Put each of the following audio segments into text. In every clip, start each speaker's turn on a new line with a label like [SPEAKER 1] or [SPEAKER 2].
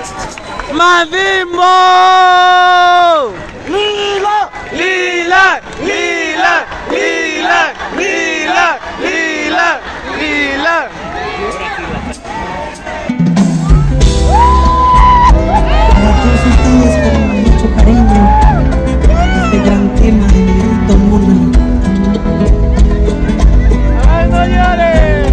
[SPEAKER 1] ¡Madimbo! ¡Lila! ¡Lila! ¡Lila! ¡Lila! ¡Lila! ¡Lila! ¡Lila!
[SPEAKER 2] Para todos ustedes con mucho cariño, este gran tema de Miguelito Muna.
[SPEAKER 1] ¡Ay, no llores!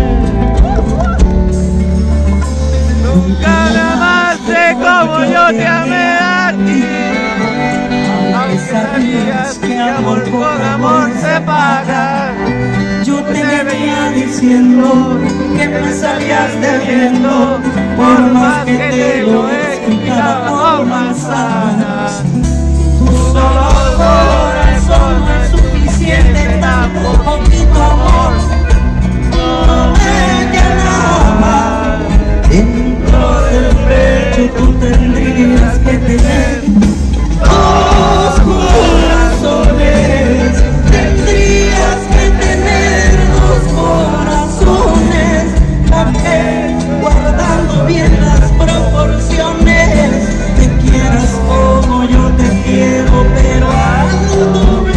[SPEAKER 1] Nunca me amaste como yo te amé a ti. Aunque sabías que amor con amor se paga.
[SPEAKER 2] Yo te venía diciendo que me estarías debiendo, por más que te lo explicaba con manzanas.
[SPEAKER 1] Tu solo corazón no es suficiente, tampoco poquito amor no me llenaba.
[SPEAKER 2] Dentro del pecho tú tendrías que tener dos corazones. Tendrías que tener dos corazones, porque guardando bien las proporciones, te quieras como yo te quiero, pero al doble.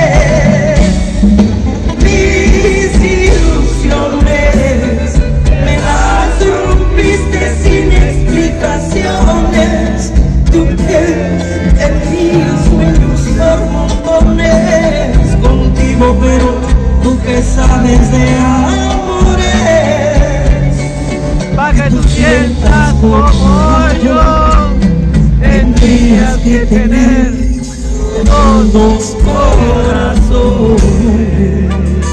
[SPEAKER 2] Mis ilusiones me las rompiste sin explicaciones. Tú que tenías sueños por montones contigo, pero tú que sabes de amores,
[SPEAKER 1] para que tú sientas como yo, tendrías que tener
[SPEAKER 2] dos corazones.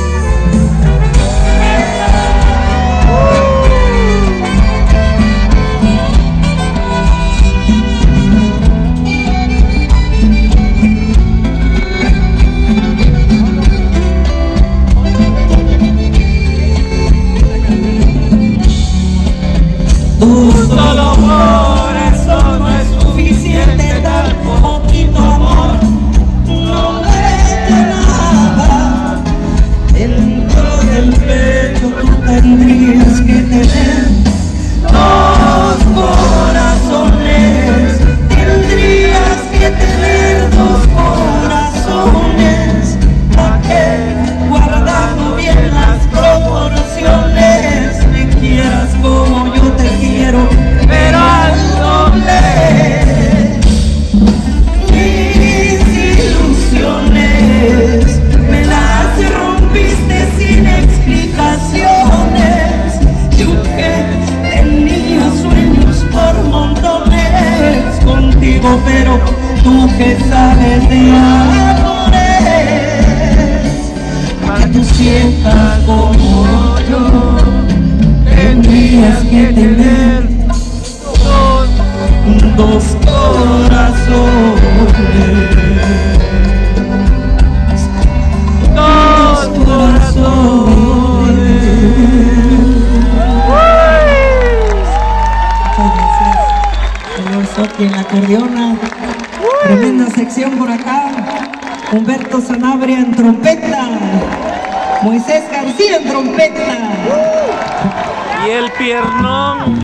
[SPEAKER 2] Tu solo corazón no es suficiente, tan poquito amor no me llenaba. Dentro del pecho tú tendrías que tener dos corazones. Tendrías que tener dos corazones, para que guardando bien las proporciones me quieras como yo te quiero, pero al doble. Mis ilusiones me las rompiste sin explicaciones. Tú que tenías sueños por montones contigo, pero tú que sabes de amores, para que tú sientas como yo, tendrías que tener dos corazones. Dos corazones. Muchas gracias, señor Soki en la acordeona. Tremenda sección por acá. Humberto Sanabria en trompeta. Moisés García en trompeta.
[SPEAKER 1] y el piernón.